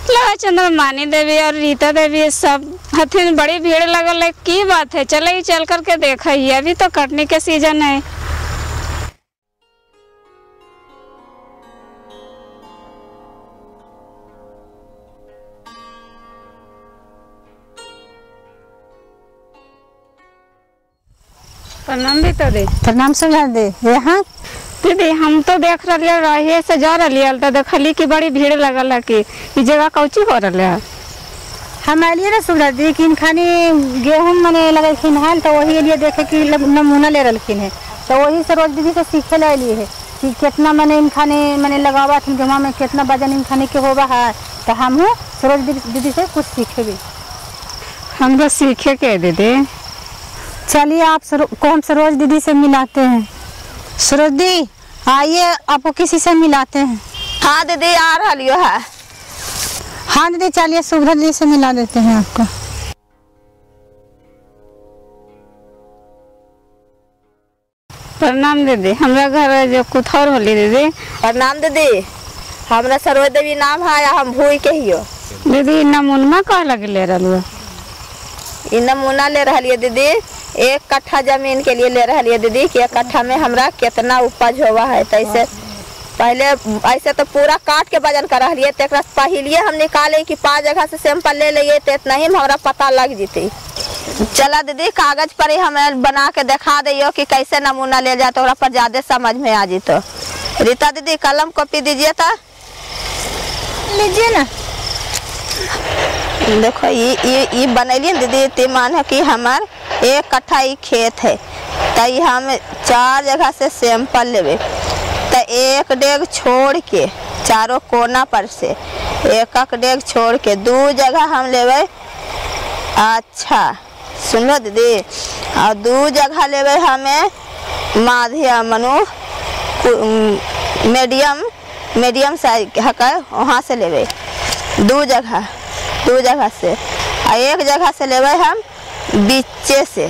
लगा चंद्रमानी देवी और रीता देवी सब हथिन, बड़ी भीड़ लगल है। की बात है, चले चल करके देखा ही, अभी तो कटने के सीजन है। प्रणाम रीता दे। प्रणाम समझा दे। यहाँ दीदी हम तो देख रही से जा रही तो देखली कि बड़ी भीड़ लगल है कि जगह कौची हो रहा है। हम आलिए ना सुबह दी कि खानी गेहूँ मने लगलखिन है तो वही लिए देखे कि नमूना ले रखिन है, तो वही से रोज दीदी से सीखे ले लिए है कि कितना मने इन खाने मने लगावा थी जमा में कितना वजन इन खाने के होगा है, तो हम सरोज दीदी से कुछ सीखे भी। हम तो सीखे के दीदी। चलिए को हम सरोज दीदी से मिलाते हैं। सरोज दी आइए, आपको किसी से मिलाते हैं। हाँ दीदी आ रही है। हाँ दीदी चलिए सुभद्रा दीदी से मिला देते हैं आपको। प्रणाम दीदी, हमारा घर जो कुथौर होली दीदी। प्रणाम दीदी, हमारा सरोज देवी नाम है, हम भूई के हियो। दीदी नमूना कह लगे ले रहा नमूना ले रही है दीदी, 1 कट्ठा जमीन के लिए ले रही है दीदी कि 1 कट्ठा में हमरा कितना उपज होवा है। तैसे पहले ऐसे तो पूरा काट के वजन कर रही है, तो पहले हम निकाले कि 5 जगह से सैंपल ले लिए तो इतना ही हमारा पता लग जीती। चला दीदी कागज पर ही हमें बना के दिखा दियो कि कैसे नमूना ले जाए तो पर ज्यादा समझ में आ जी। तो रीता दीदी कलम कॉपी दीजिए था। लीजिए ना। देखो ये बनैलिए दीदी, ते मान है कि हमार 1 कट्ठा खेत है, तो हम 4 जगह से सैंपल लेवे, तो 1 डेग छोड़ के चारों कोना पर से 1 डेग छोड़ के 2 जगह हम लेवे। अच्छा सुन लो दीदी, और 2 जगह लेवे हमें माध्यम मनु मीडियम साइज है, वहाँ से लेवे 2 जगह से, और 1 जगह से लेवे हम बीचे से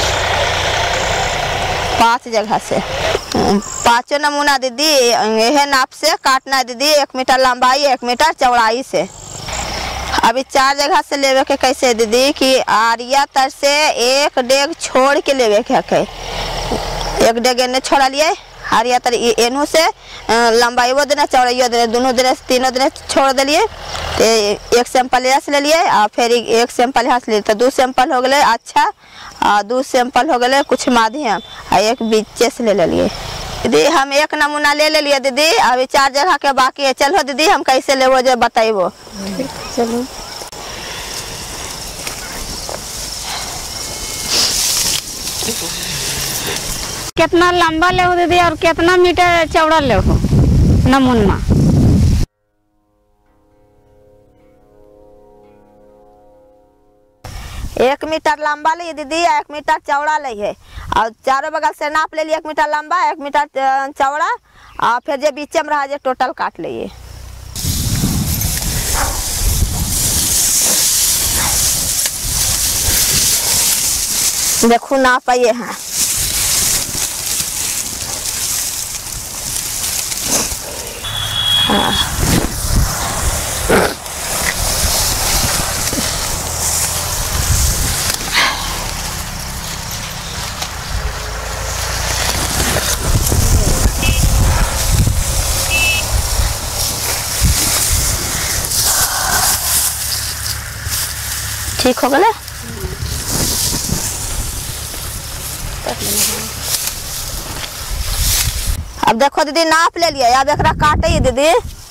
5 जगह से। 5 नमूना दीदी यह नाप से काटना है दीदी, 1 मीटर लंबाई 1 मीटर चौड़ाई से। अभी 4 जगह से लेवे के कैसे दीदी कि आरिया तर से 1 डेग छोड़ के लेवे के है, 1 डेग एने छोड़ा लिए आरिया तर एनू से लंबाई वो देना चौड़ाई देना, दोनों दिन 3 दिन छोड़ दिलिए। तो 1 सैंपल यहाँ से ले लिए और फिर 1 सैंपल यहाँ से ले, तो 2 सैंपल हो गए। अच्छा 2 सैंपल हो गए कुछ माध्यम और 1 बीचे से ले लिए दीदी। हम 1 नमूना ले लिए दीदी, अभी 4 जगह के बाकी है। चलो दीदी हम कैसे लेवो जो बताइबो। चलो कितना लंबा ले हो दीदी और कितना मीटर चौड़ा ले हो नमूना? 1 मीटर लंबा ले दीदी, 1 मीटर चौड़ा ले है, और चारों बगल से नाप ले लिए 1 मीटर लंबा 1 मीटर चौड़ा, और फिर जो बीच में रहा टोटल काट लिए। देखो नाप ये है। हाँ ठीक हो गया। अब देखो दीदी नाप ले लिया, अब एक काटे दीदी।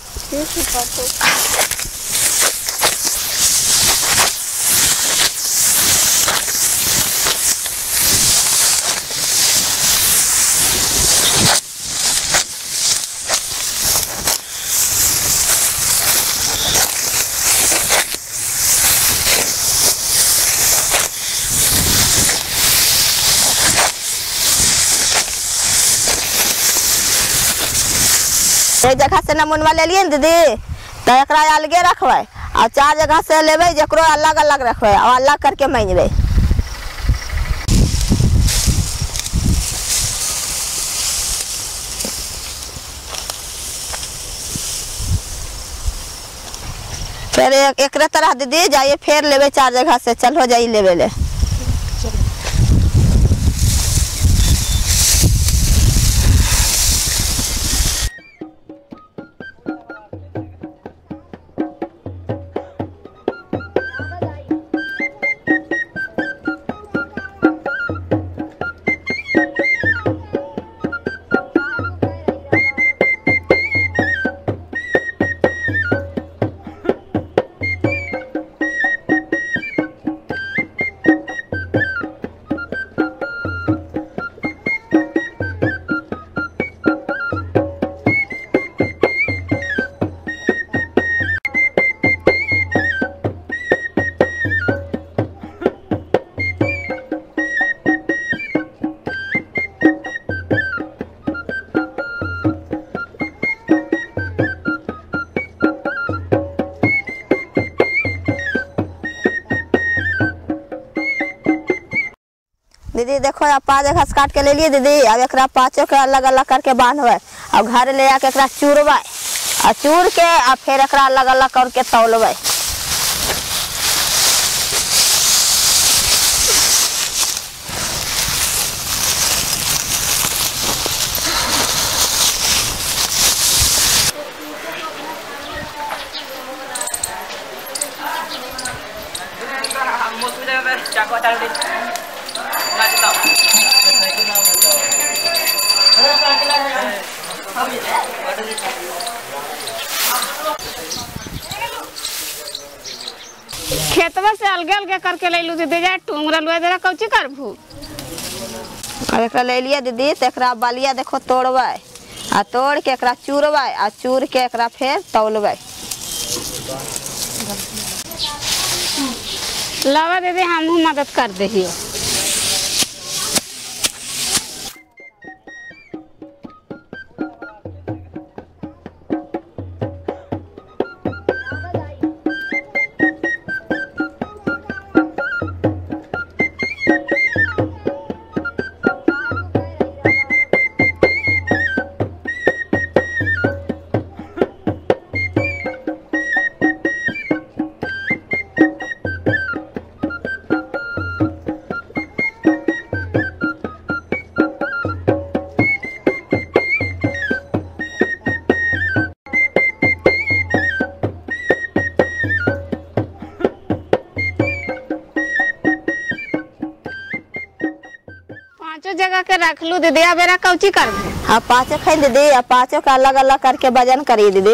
एक जगह से नमूना ले लिए दीदी, तो एक अलगे रखबे, और 4 जगह से लेबे जकरो अलग अलग रखबे और अलग करके मांगबे। फिर एक तरह दीदी जाइए फिर लेवे 4 जगह से, चल हो जाइए लेवे ले। दीदी देखो आप 5 जगह से काट के ले लिए दीदी। अब एक 5 के अलग अलग करके बांधवे, अब घर ले आके एक चूरवे, और चूर के अब फिर एक अलग अलग करके तौलवे। खेतवा से अलगे अलगे करके ले लू दीदी, जा टूंगरा लुआ दे कौची करबू। और एक ले लिया दीदी तो एक बालिया देखो तोड़वे, आ तोड़ के एक चूरवे, आ चूर के एक फिर तौलवे। लावा दीदी हमहू मदद कर दे। जगह के रख लू दीदी, अब मेरा कौची करबू। हाँ 5 खाई दीदी, अब 5 का अलग अलग करके वजन करिए दीदी।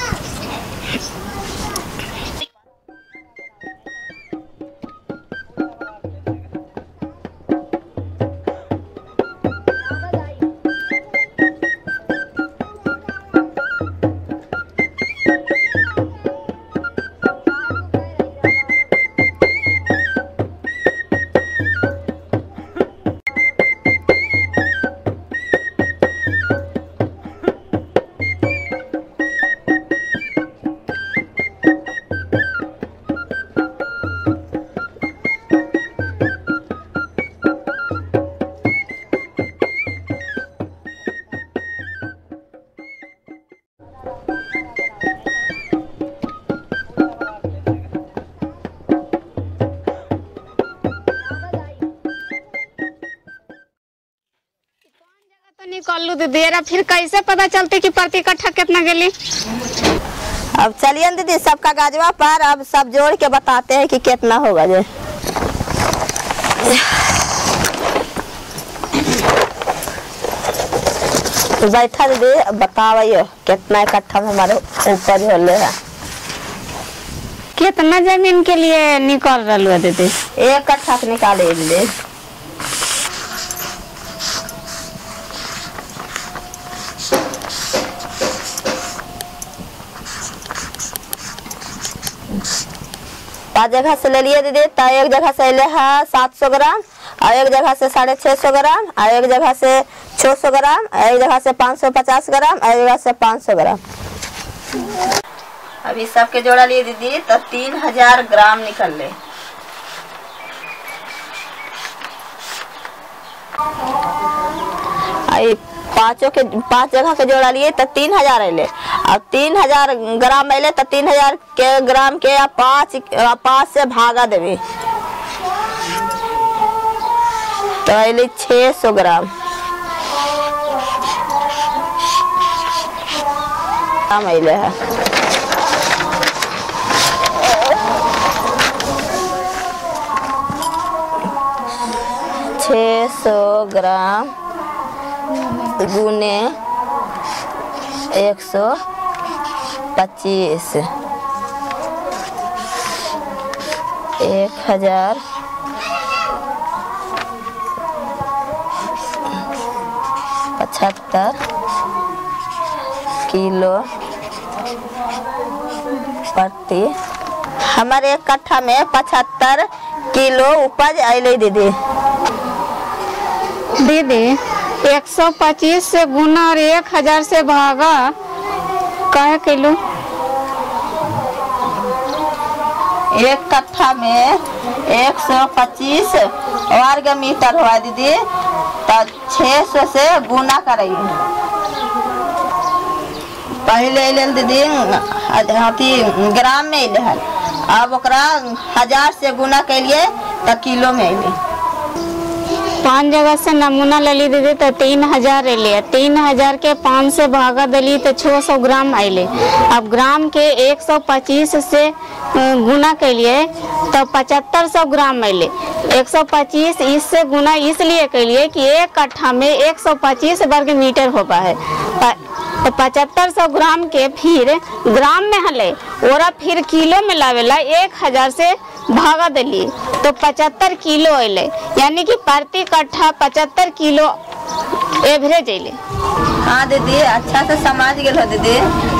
निकाल लू दीदी, फिर कैसे पता चलते कि प्रति कट्ठा कितना गेली। अब चलिए दीदी सबका गाजवा पर अब सब जोड़ के बताते हैं कि कितना होगा। जे तो बैठा दीदी बताइए कितना इकट्ठा में हमारे ऊपर होले है। कितना जमीन के लिए निकाल रहा दीदी? 1 कट्ठा निकाले दीदी। पाँच जगह से ले लिए दीदी, तो एक जगह से ले है 700 ग्राम, और एक जगह से 650 ग्राम, और एक जगह से 600 ग्राम, एक जगह से 550 ग्राम, और एक जगह से 500 ग्राम। अभी सबके जोड़ा लिए दीदी तो 3000 ग्राम निकल ले। पाँच जगह के जोड़ा लिए तो 3000 अले। और 3000 ग्राम अले तो 3000 के ग्राम के 5 से भागा देवी तो अले 600 ग्राम अले है। 600 ग्राम गुने 125 1075 किलो प्रति। हमारे 1 कट्ठा में 75 किलो उपज अले दीदी। दीदी 125 से गुना और 1000 से भागा कहे किलो? 1 कट्ठा में 125 वर्ग मीटर हुआ दीदी तो 600 से गुना करेंगे। पहले ले दीदी अथी ग्राम में अले है, अब ओकरा 1000 से गुना के लिए तो किलो में अले। 5 जगह से नमूना ले ली दीदी तो 3000 अले। 3000 के 5 से भागा दली तो 600 ग्राम अले। अब ग्राम के 125 से गुना के लिए तो 7500 ग्राम अले। 125 इससे गुना इसलिए के लिए कि 1 कट्ठा में 125 वर्ग मीटर होता है तो 7500 ग्राम के फिर ग्राम में हले और फिर किलो में लावेला 1000 से भागा दिली तो 75 किलो अले। यानी कि प्रति कट्ठा 75 किलो एवरेज अले। हाँ दीदी अच्छा से समझ गए हो दीदी।